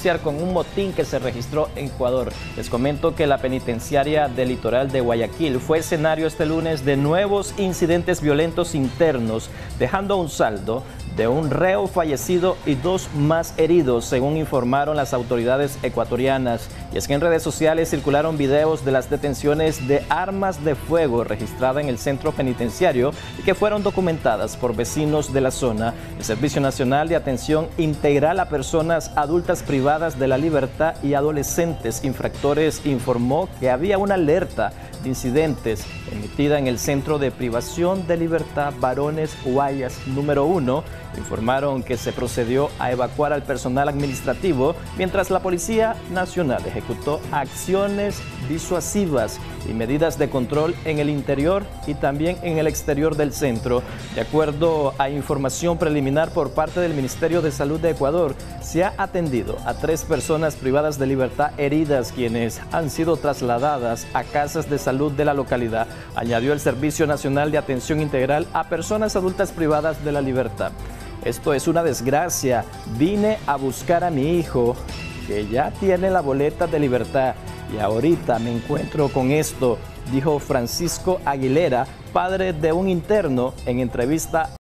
Con un motín que se registró en Ecuador. Les comento que la penitenciaria del litoral de Guayaquil fue escenario este lunes de nuevos incidentes violentos internos, dejando un saldo de un reo fallecido y 2 más heridos, según informaron las autoridades ecuatorianas. Y es que en redes sociales circularon videos de las detenciones de armas de fuego registradas en el centro penitenciario y que fueron documentadas por vecinos de la zona. El Servicio Nacional de Atención Integral a Personas Adultas Privadas de la Libertad y Adolescentes Infractores informó que había una alerta de incidentes emitida en el Centro de Privación de Libertad Varones Guayas número 1. Informaron que se procedió a evacuar al personal administrativo mientras la Policía Nacional ejecutó acciones disuasivas y medidas de control en el interior y también en el exterior del centro. De acuerdo a información preliminar por parte del Ministerio de Salud de Ecuador, se ha atendido a 3 personas privadas de libertad heridas, quienes han sido trasladadas a casas de salud de la localidad, añadió el Servicio Nacional de Atención Integral a Personas Adultas Privadas de la Libertad. Esto es una desgracia. Vine a buscar a mi hijo, que ya tiene la boleta de libertad, y ahorita me encuentro con esto, dijo Francisco Aguilera, padre de un interno, en entrevista